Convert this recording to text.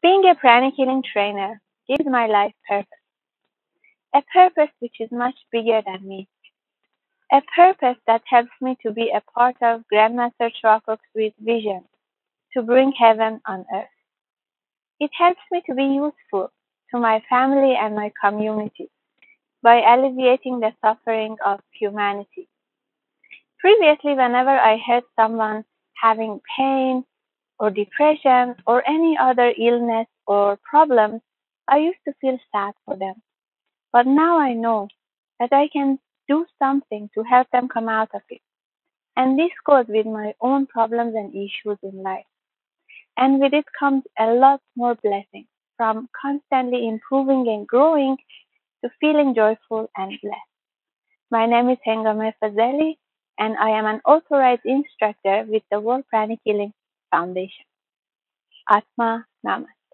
Being a pranic healing trainer gives my life purpose, a purpose which is much bigger than me, a purpose that helps me to be a part of Grandmaster Chwakok's vision to bring heaven on earth. It helps me to be useful to my family and my community by alleviating the suffering of humanity. Previously, whenever I heard someone having pain or depression or any other illness or problems, I used to feel sad for them. But now I know that I can do something to help them come out of it. And this goes with my own problems and issues in life. And with it comes a lot more blessings, from constantly improving and growing to feeling joyful and blessed. My name is Hengameh FAZELI, and I am an authorized instructor with the World Pranic Healing Foundation. Atma Namaste.